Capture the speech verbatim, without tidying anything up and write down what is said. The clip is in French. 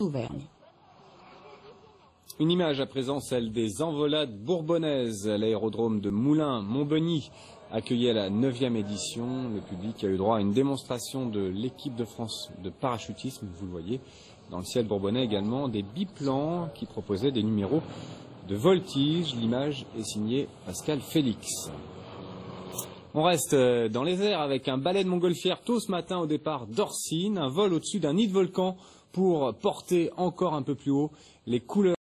Auvergne. Une image à présent, celle des envolades bourbonnaises à l'aérodrome de Moulins-Montbeugny, accueilli à la neuvième édition. Le public a eu droit à une démonstration de l'équipe de France de parachutisme, vous le voyez. Dans le ciel bourbonnais également, des biplans qui proposaient des numéros de voltige. L'image est signée Pascal Félix. On reste dans les airs avec un balai de montgolfière tôt ce matin au départ d'Orsine, un vol au-dessus d'un nid de volcan pour porter encore un peu plus haut les couleurs